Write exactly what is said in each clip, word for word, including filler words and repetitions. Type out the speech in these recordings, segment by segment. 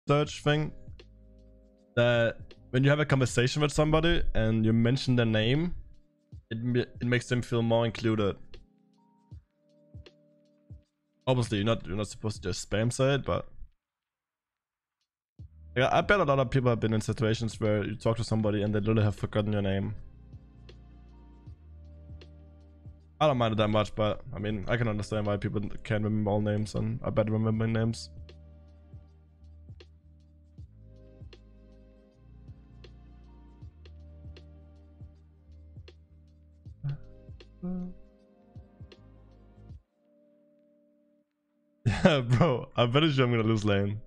search thing that when you have a conversation with somebody and you mention their name, it, it makes them feel more included. Obviously, you're not you're not supposed to just spam say it, but yeah, I bet a lot of people have been in situations where you talk to somebody and they literally have forgotten your name. I don't mind it that much, but I mean, I can understand why people can't remember all names, and I better remember names. Yeah, bro, I'm very sure I'm gonna lose lane.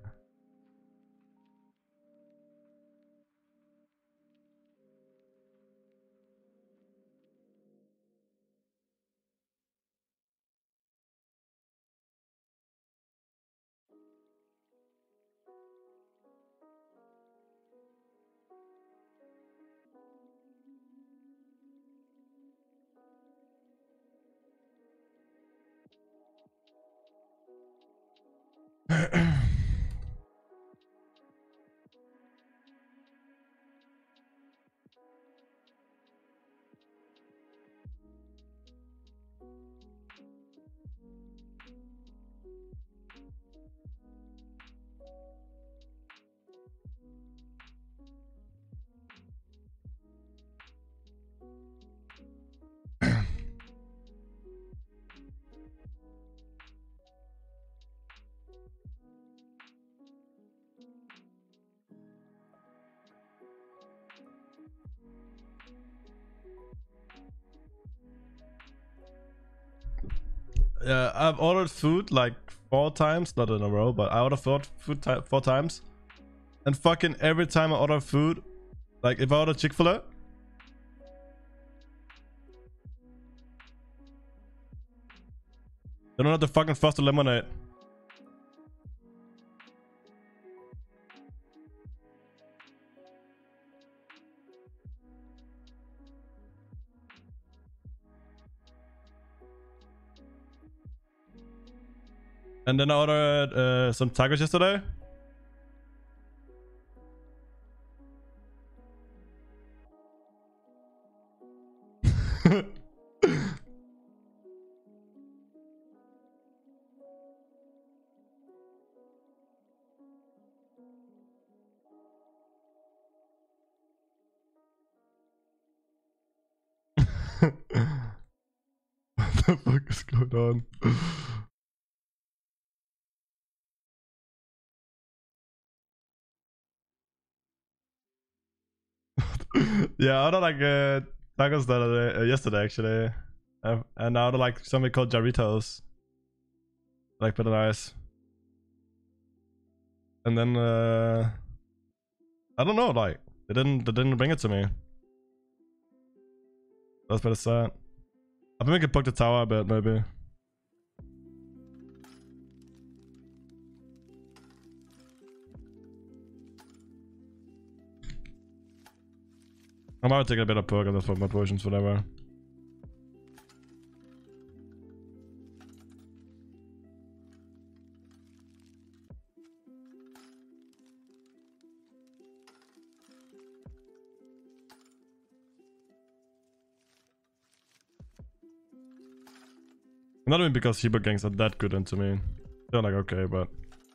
Yeah, I've ordered food like four times, not in a row, but I ordered food, food four times. And fucking every time I order food, like if I order Chick-fil-A, they don't have the fucking Foster lemonade. And then I ordered uh, some tacos yesterday. What the fuck is going on? Yeah, I ordered like uh, tacos the other day, uh, yesterday actually, uh, and I ordered like something called Jarritos, like pretty nice. And then uh, I don't know, like they didn't they didn't bring it to me. That's pretty sad. I think we could poke the tower a bit, maybe. I might take a bit of poke on this for my potions, whatever. Not even because Shiba gangs are that good into me. They're like okay, but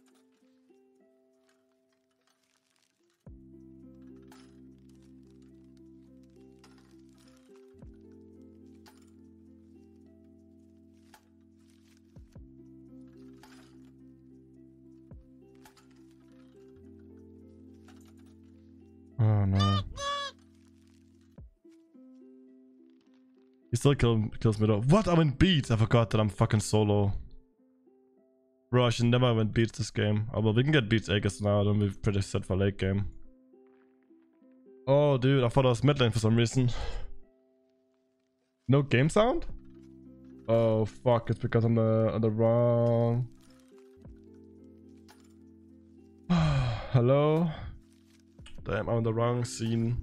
oh no. He still kill, kills me though. What? I'm in beats. I forgot that I'm fucking solo. Bro, I should never win beats this game. Oh well, we can get beats Aegis now. Then we're pretty set for late game. Oh dude, I thought I was mid lane for some reason. No game sound? Oh fuck, it's because I'm the, on the wrong... Hello? Damn, I'm on the wrong scene.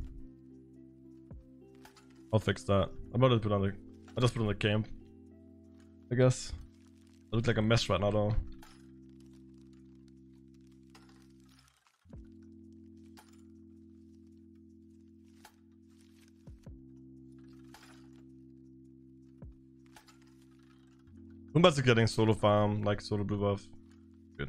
I'll fix that. I'm about to put on the... I just put on the camp. I guess. I look like a mess right now though. I'm basically getting solo farm, like solo blue buff. Good.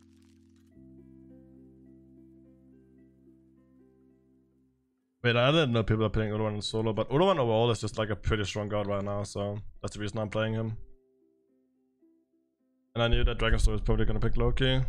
Wait, I didn't know people are playing Uluwan in solo, but Uluwan overall is just like a pretty strong god right now, so that's the reason I'm playing him. And I knew that Dragonstone was probably gonna pick Loki.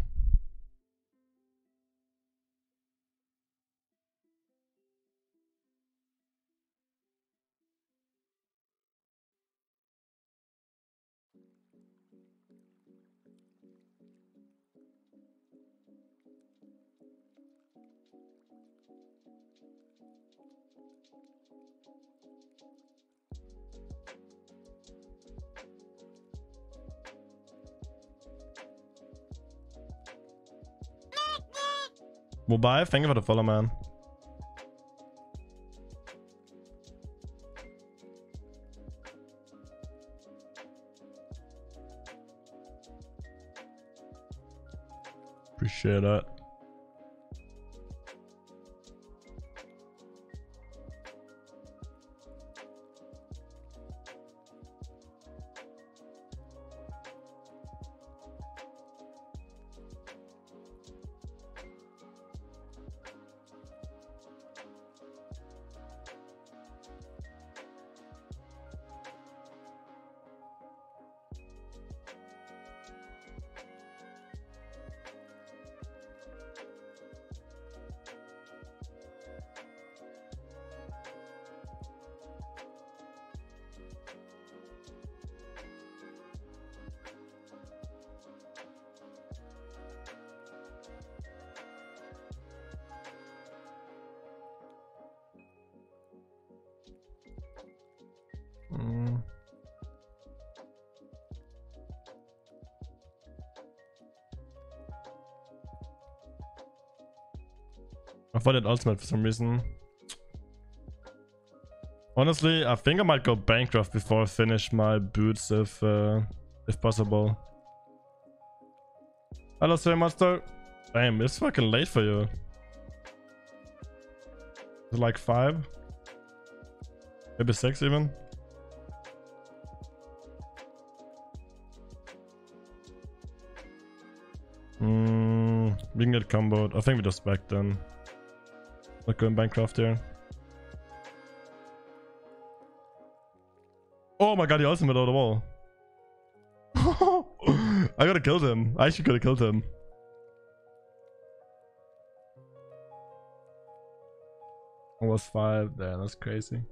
Mobile, thank you for the follow, man. Appreciate that. Mm. I thought it ultimate for some reason. Honestly, I think I might go bankrupt before I finish my boots if uh, if possible. Hello, Sir Master. Damn, it's fucking late for you. Is it like five? Maybe six even? Hmm, we can get comboed. I think we just back then. Not going bankrupt here. Oh my god, he ultimate out of the wall. I gotta kill him. I actually could have killed him. Almost five. Damn, that's crazy.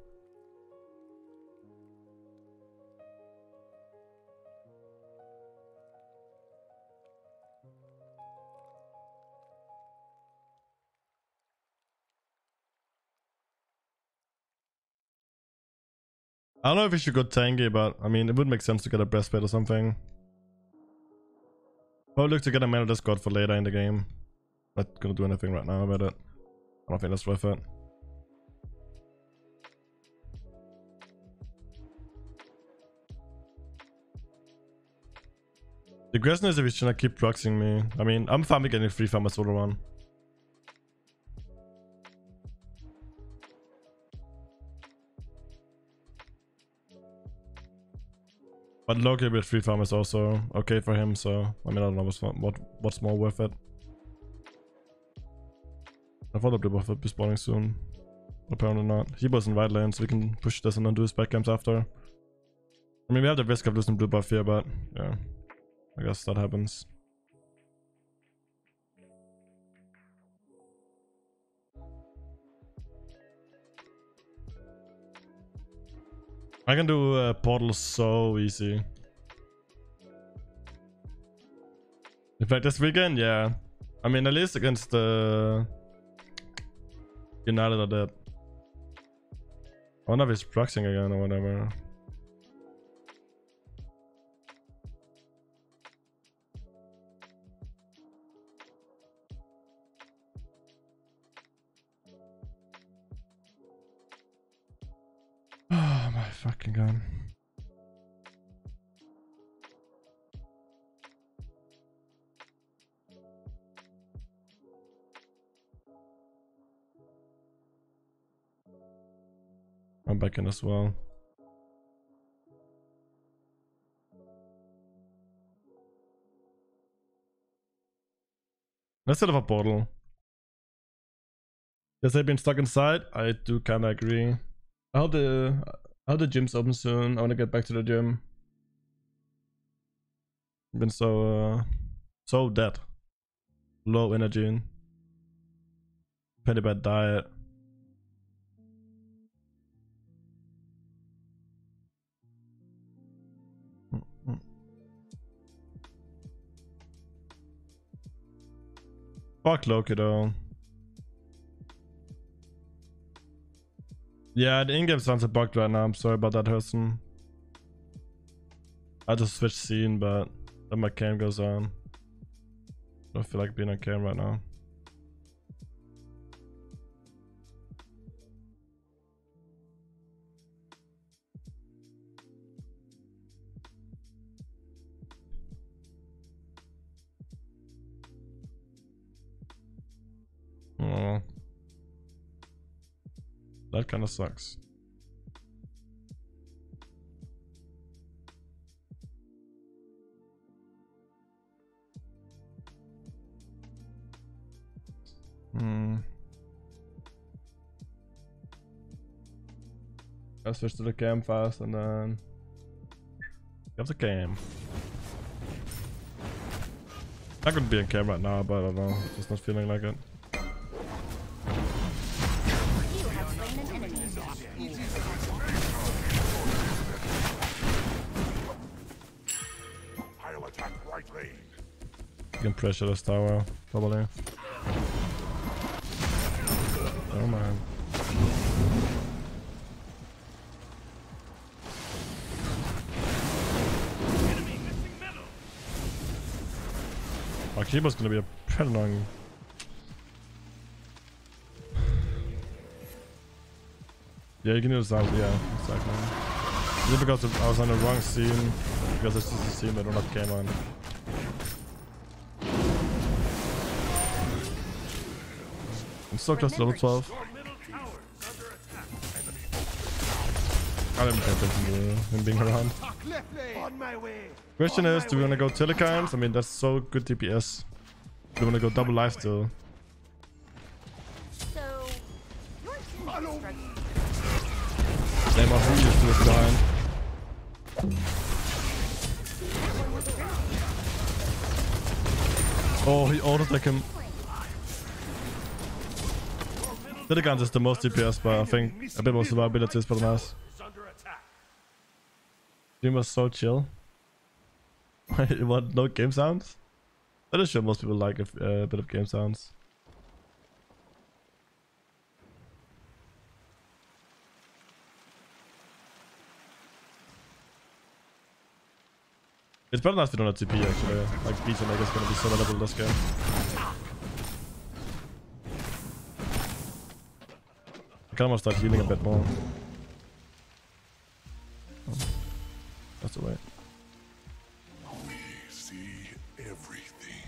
I don't know if we should go tanky, but I mean, it would make sense to get a breastplate or something. Oh, look to get a mana discord for later in the game. Not gonna do anything right now about it. I don't think that's worth it. The question is if he's trying to keep proxying me. I mean, I'm fine with getting free farm a solo one. But Loki with free farm is also okay for him, so I mean, I don't know what's, what, what's more worth it. I thought the blue buff would be spawning soon. Apparently not. He was in right lane, so we can push this and then do his back camps after. I mean, we have the risk of losing blue buff here, but yeah, I guess that happens. I can do uh, portal so easy. In fact, this weekend, yeah. I mean, at least against the uh, United are dead. I wonder if he's proxying again or whatever. Oh my fucking god. I'm back in as well. Let's set up a portal. Yes, I've been stuck inside. I do kinda agree. I hope the I hope the gym's open soon. I wanna get back to the gym. I've been so uh so dead. Low energy. Pretty bad diet. Fuck Loki though. Yeah, the in-game sounds are bugged right now. I'm sorry about that, Hurston. I just switched scene, but then my cam goes on. I don't feel like being on cam right now. Oh, that kind of sucks. Hmm. I switch to the cam fast and then you have the cam. I could be in cam right now, but I don't know. Just not feeling like it. You can pressure this tower, probably. Oh man. Akiba's gonna be a pretty annoying. Yeah, you can use that. Yeah, exactly. Is it because I was on the wrong scene? Because this is the scene that I don't have cam on. I'm so close to level twelve. I didn't pay attention to him being around. Question is, do we want to go Telecams? I mean, that's so good D P S. Do we want to go double life still? So, your team is struggling. Name of who used to look behind. Oh, he auto-attacked him. Telecams is the most D P S, but I think a bit more survivability is pretty nice. Stream was so chill. What? No game sounds? That is sure most people like a, uh, a bit of game sounds. It's better nice if we don't have T P actually. Like Beats and Mega is gonna be so valuable this game. I kind of want to start healing a bit more. Oh, that's the way. We see everything.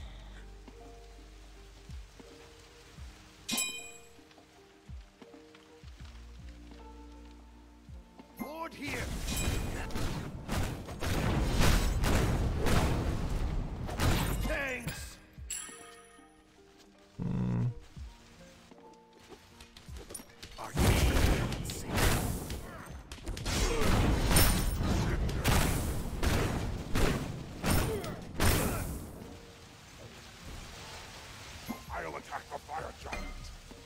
Board here. Thanks. Hmm. Are you I'll attack the fire giant.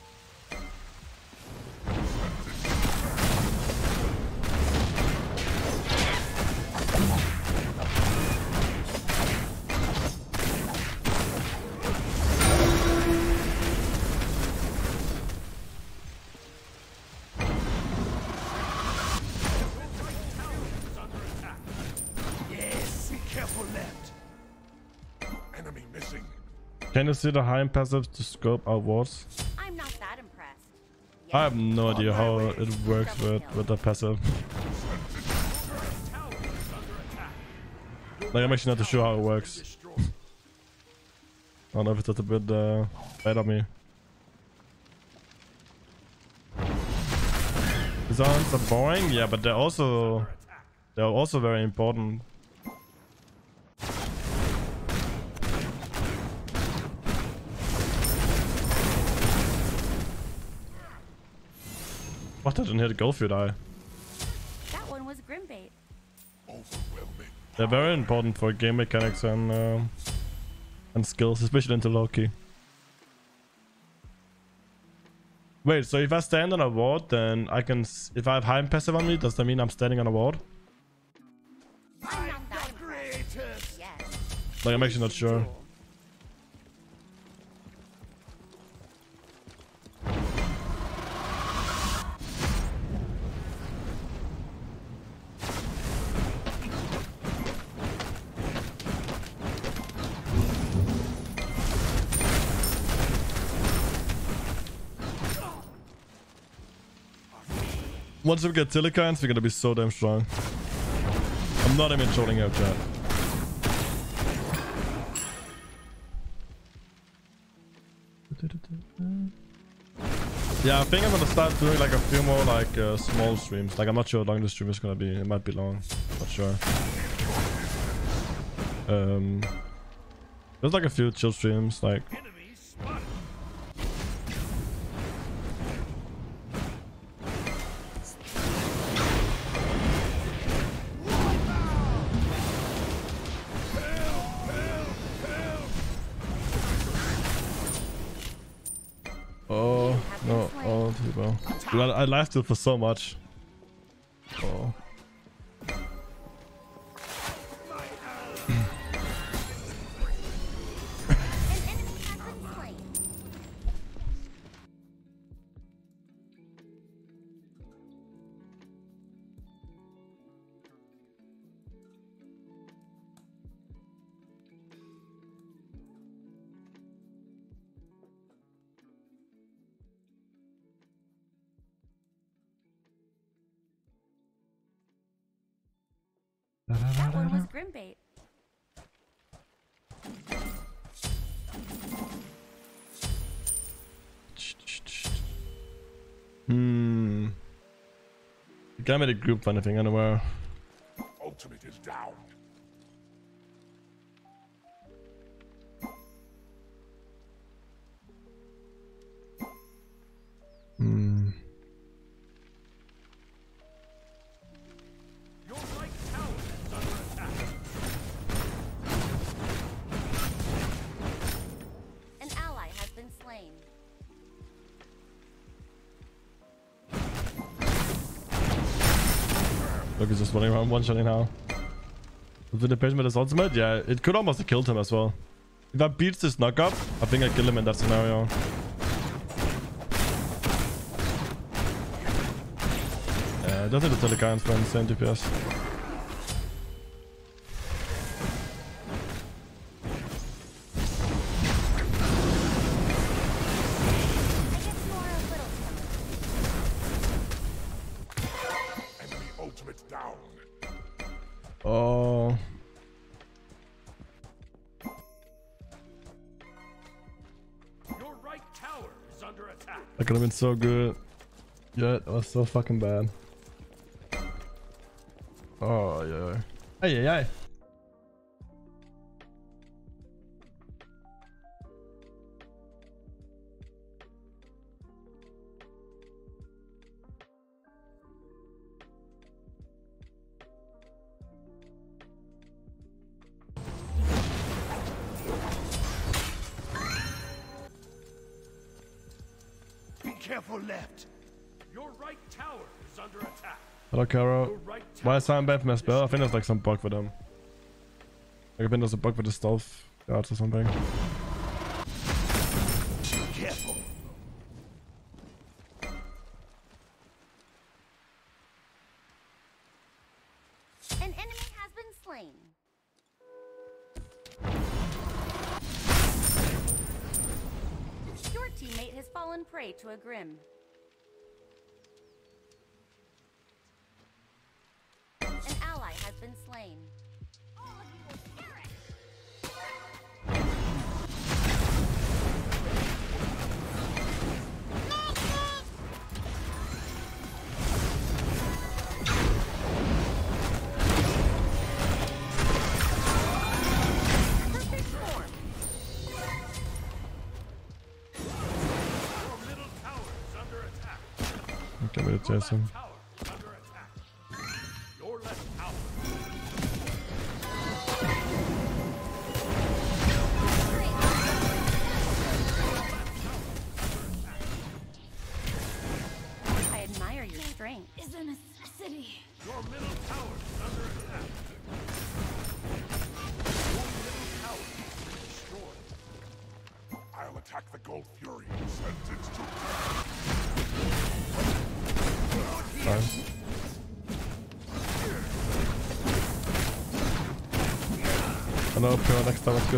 Yes, be careful left. Enemy missing. Can you see the high passive to scope out wards? I'm not that impressed. I have no idea how it works with, with the passive. Like, I'm actually not too sure how it works. I don't know if it's a bit uh, bad of me. Zones are boring, yeah, but they're also they're also very important. What, I didn't hear the go for die. That one was Grimbait. Overwhelming. They're very important for game mechanics and um, and skills, especially into Loki. Wait, so if I stand on a ward, then I can... S if I have high passive on me, does that mean I'm standing on a ward? I'm not that impressed. Greatest. Yes. Like, I'm actually not sure. Once we get Telecans, we're gonna be so damn strong. I'm not even trolling out chat. Yeah, I think I'm gonna start doing like a few more like uh, small streams. Like I'm not sure how long the stream is gonna be. It might be long. Not sure. Um, there's like a few chill streams. Like Enemies spotted. oh no, oh people. Dude, I, I laughed it for so much. Oh. An enemy has been slain. That one was Grimbait. Hmm. You can't make a group for anything anywhere. Ultimate is down. Hmm. Your right tower is under attack. An ally has been slain. Look, he's just running around one-shotting now. With the patient with his ultimate? Yeah, it could almost have killed him as well. If I beat this knock-up, I think I kill him in that scenario. Yeah, I don't think the Telecans for insane D P S. I guess you are a little timid. Enemy ultimate down. Oh. Your right tower is under attack. That could have been so good. Yeah, it was so fucking bad. Oh, yeah. Hey, yeah, yeah. Be careful left. Your right tower is under attack. Hello, Kara. Your right Why tower. is Simon bad for my spell? I think there's like some bug with them. Like, I think there's a bug with the stealth guards or something. Careful. An enemy has been slain. Your teammate has fallen prey to a Grim. An ally has been slain. All of you will perish. Perfect form. Your middle tower is under attack. Can we chase him? Tower is under attack. Your left tower. I admire your strength. Is a necessity. Your middle tower is under attack. Your middle tower has been destroyed. I'll attack the Gold Fury. Sentence to Nice. I know Pure next time was good.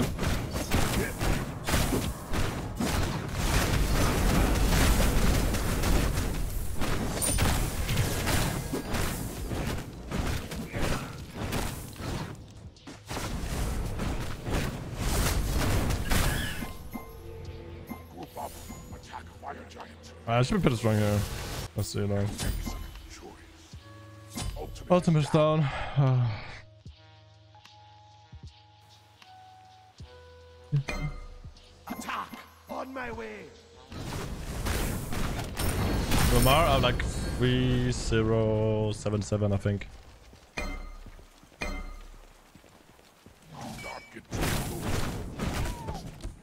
group up. Attack Fire Giant. I should be pretty strong here. Let's see now. Excellent choice. Ultimate, Ultimate's down. Attack! On my way! Lamar, I'm like three zero seven seven, I think. Not get too close.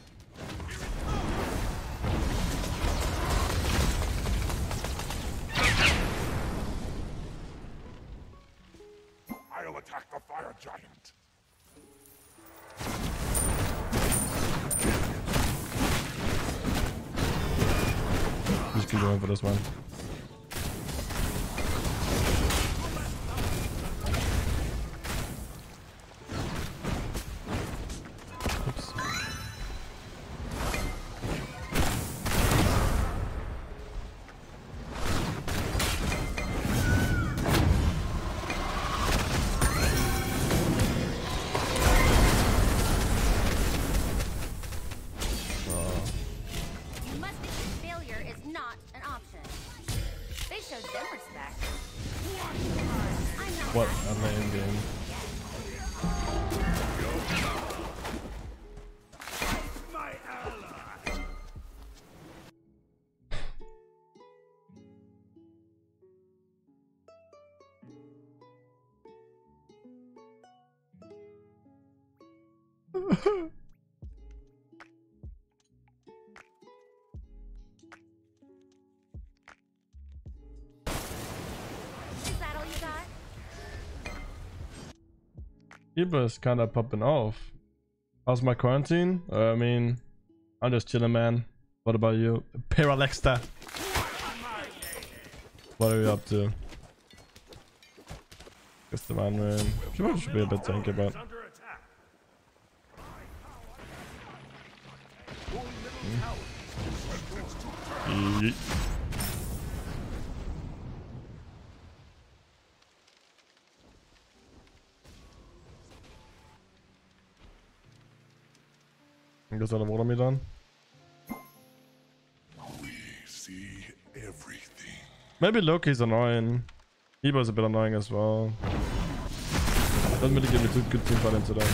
I'll attack the Fire Giant. Just keep going for this one. Oops. You must admit failure is not an option. They showed them respect. I'm not What happy. a lame game. My ally! Is that all you got? Iba is kind of popping off. How's my quarantine? Uh, I mean, I'm just chilling, man. What about you? Paralexta. What are you up to? Guess the man, man. She probably should be a bit tanky, but Is under attack. Your middle tower is destroyed. Yeet. I guess I'll water me done. We see everything. Maybe Loki's annoying. Evo's a bit annoying as well. Doesn't really give me too good team fight today.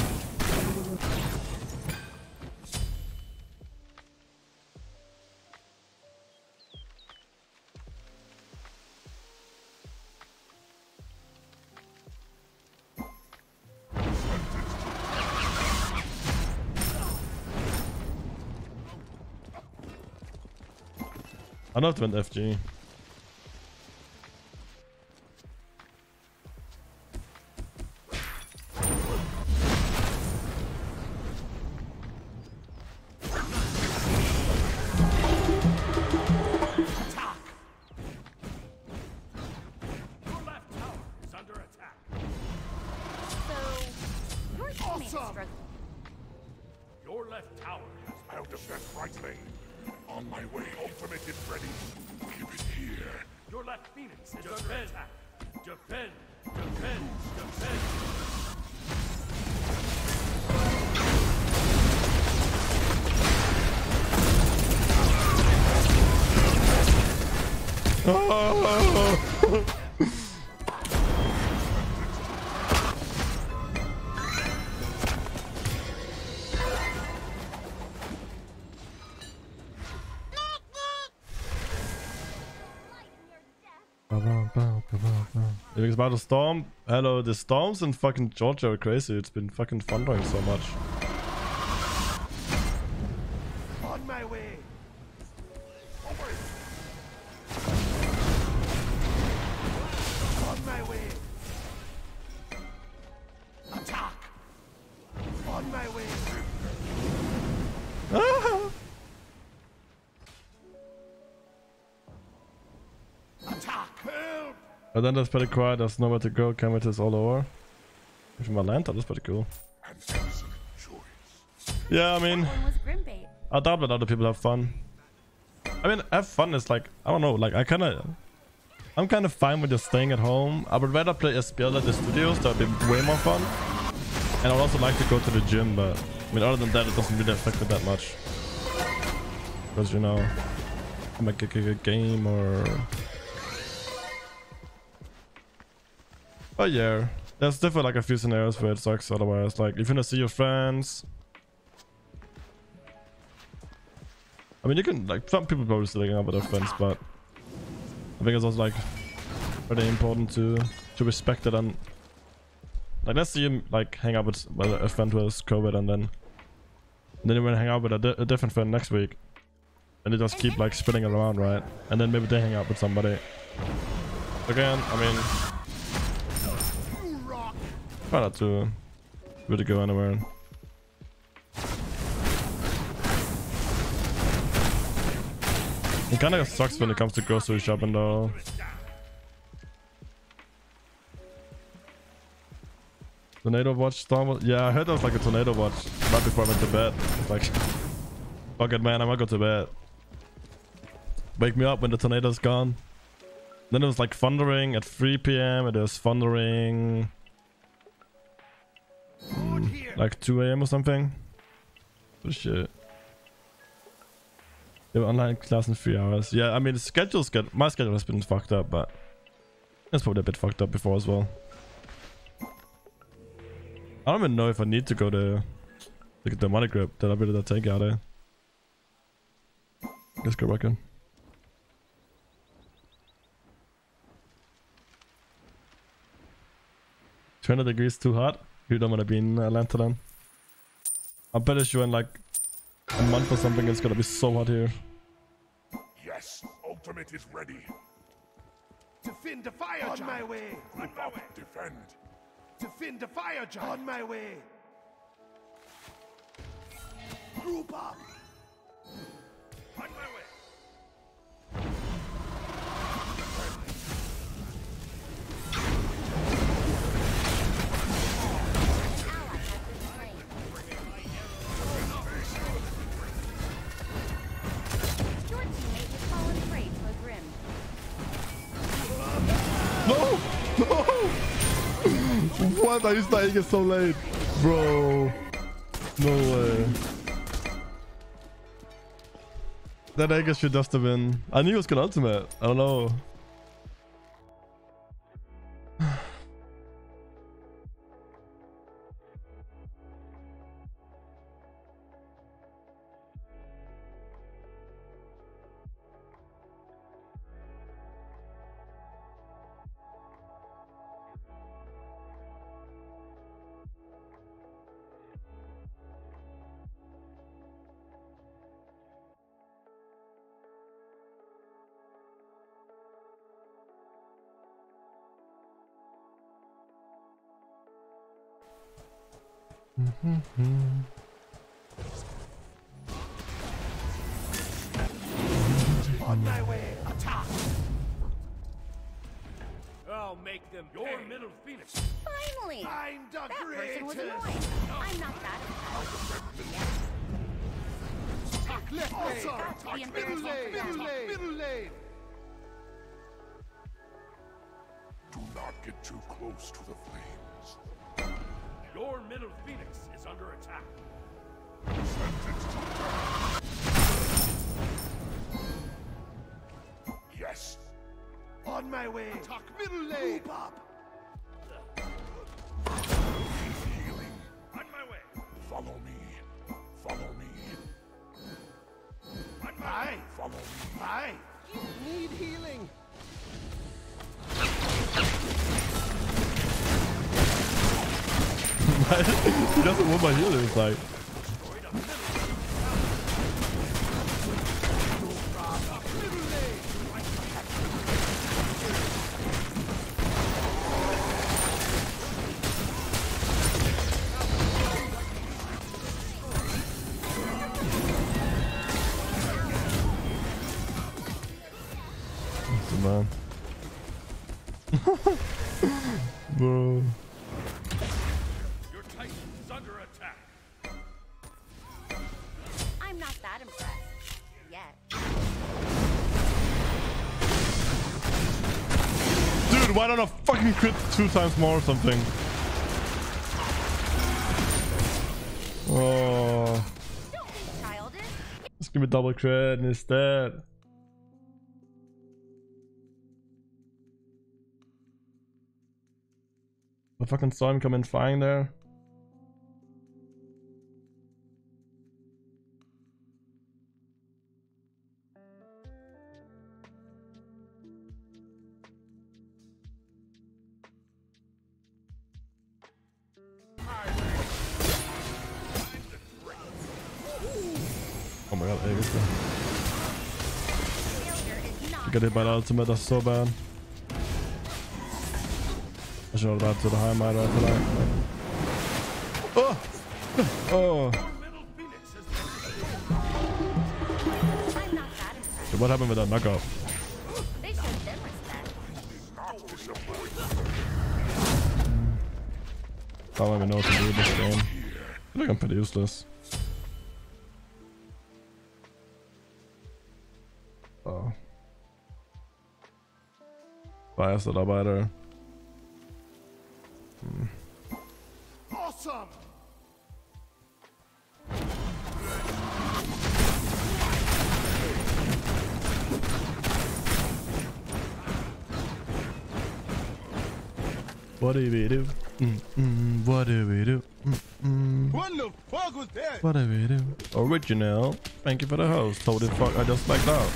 I know to win F G. Your left tower is under attack. So, your teammates Awesome. struggle. Your left tower has been I'll defend right lane. On my way. Ultimate is ready. Keep it here. Your left Phoenix is under attack. Defend! Defend! Defend! Übrigens about the storm. Hello, the storms in fucking Georgia are crazy. It's been fucking thundering so much. On my way. On my way. Attack. On my way. Ah! Attack. Help. But then that's pretty quiet. There's nowhere to go. Kemet is all over. If my lantern, that's pretty cool. And thousand joys. Yeah, I mean, That one was Grimbait. I doubt that other people have fun. I mean, have fun is like, I don't know, like I kind of, I'm kind of fine with just staying at home. I would rather play S P L at the studios. That would be way more fun. And I would also like to go to the gym, but I mean, other than that, it doesn't really affect me that much. Because, you know, I might get a game or... But yeah, there's definitely like a few scenarios where it sucks otherwise. Like, if you want to see your friends... I mean, you can, like, some people probably still hang out with their friends, but... I think it's also, like, very important to to respect it and... Like, let's see you, like, hang out with well, a friend who has COVID and then... And then you want to hang out with a, di a different friend next week. And they just keep, like, spinning around, right? And then maybe they hang out with somebody. Again, I mean... Try not to really go anywhere. It kind of sucks when it comes to grocery shopping though. Tornado watch storm. Yeah, I heard there was like a tornado watch right before I went to bed. It's like, fuck it, man, I'm gonna go to bed. Wake me up when the tornado's gone. Then it was like thundering at three P M and it was thundering mm, like two A M or something. Oh shit. They were online class in three hours. Yeah, I mean, the schedule's good. My schedule has been fucked up, but it's probably a bit fucked up before as well. I don't even know if I need to go to look at the money grip that I really that take out of. Let's go back in. two hundred degrees too hot? You don't want to be in Atlanta then? I'm pretty sure in like a month or something it's gonna be so hot here. Yes, ultimate is ready. Defend the fire on my way. Group up, defend. Defend the fire giant. On my way. Group up. On my way. Your teammate has fallen prey to a Grim. No! No! What? Are you starting it so late? Bro. No way. That Aegis should just have been... I knew it was gonna ultimate. I don't know. On my way. Attack. I'll make them Your pay. middle phoenix. Finally! I'm the That person was greatest. annoying. I'm not that impressed. Attack left lane. got to be Attack embarrassing middle lane. for them. Middle lane. Middle lane. Do not get too close to the flames. Your middle phoenix is under attack. Sentence to death. Yes. On my way. Attack middle lane. Group up. Healing. On my way. Follow me. Follow me. On my way. Follow me. I need healing. He doesn't want my heal. It's like. Man. Bro. Your Titan is under attack. I'm not that impressed. Yet. Dude, why don't I fucking crit two times more or something? Oh. Don't be childish. Just give me double crit and he's dead. I fucking saw him come in flying there. Oh my god, ey, wisst ihr. Failure is not I got hit by the ultimate, that's so bad. I should have died to the high might right for that. Oh! Oh! Middle Phoenix has been I'm not that impressed. What happened with that knockout? They showed them respect. Not disappointed. I don't even know what to do with this game. I think I'm pretty useless. Oh. Biased-Arbeiter. Hm. awesome. What do we do? Mm, mm, what do we do? Mm, mm. What the fuck was that? What do we do? Original. Thank you for the host. Holy fuck, I just backed out.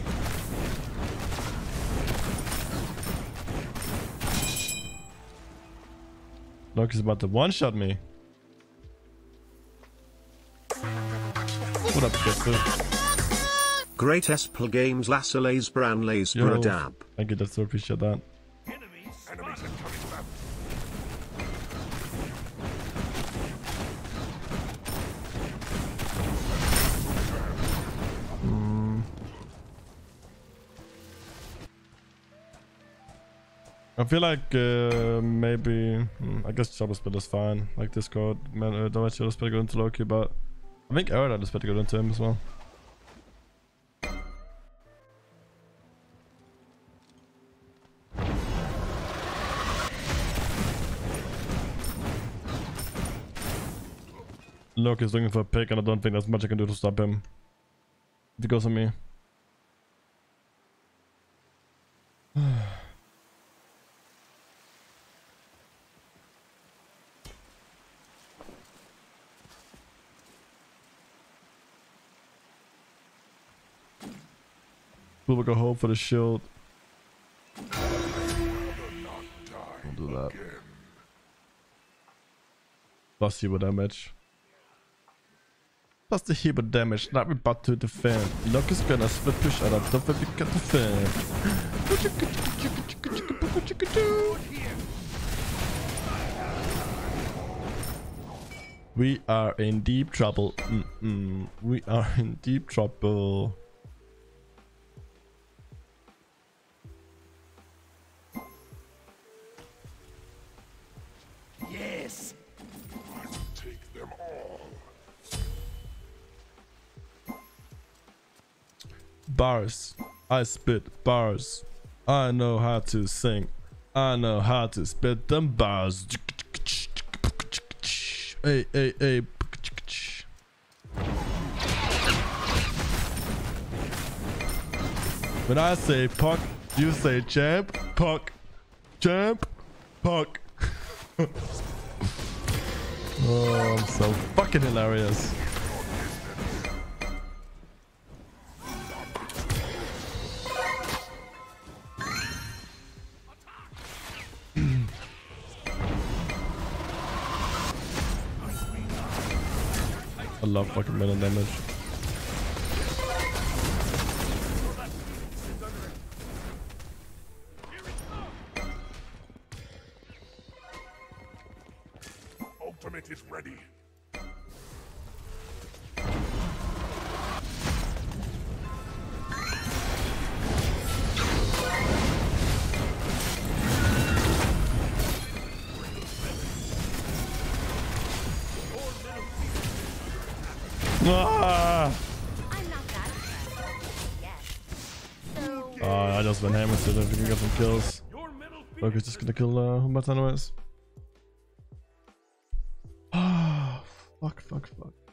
Loki's about to one-shot me. What up, Getsu? Great Espel Games Lassalays Branlays Yo, Bradab. thank you, that's so appreciate that. Enemies Enemies spotted. incoming left. I feel like uh, maybe hmm, I guess Shadow Spit is fine. Like Discord, man, uh, don't Shadow Spit go into Loki, but I think Aerodot is better go into him as well. Loki is looking for a pick, and I don't think there's much I can do to stop him. If he goes on me. We'll go hope for the shield. We'll do that. Plus Hebo damage. Plus the Hebo damage. Now we're about to defend. Loki is gonna split push out of the way we can defend. We are in deep trouble. Mm-mm. We are in deep trouble. Yes. I will take them all. Bars. I spit bars. I know how to sing. I know how to spit them bars. Hey, hey, hey. When I say puck, you say champ, puck, champ, puck. Oh, I'm so fucking hilarious. love fucking minute damage. Ultimate is ready. Ah! I'm not that impressed. Yes. So, Oh, I just went ham with it. If we can get some kills. Focus just gonna kill uh, Humberto anyways. Ah, fuck, fuck, fuck.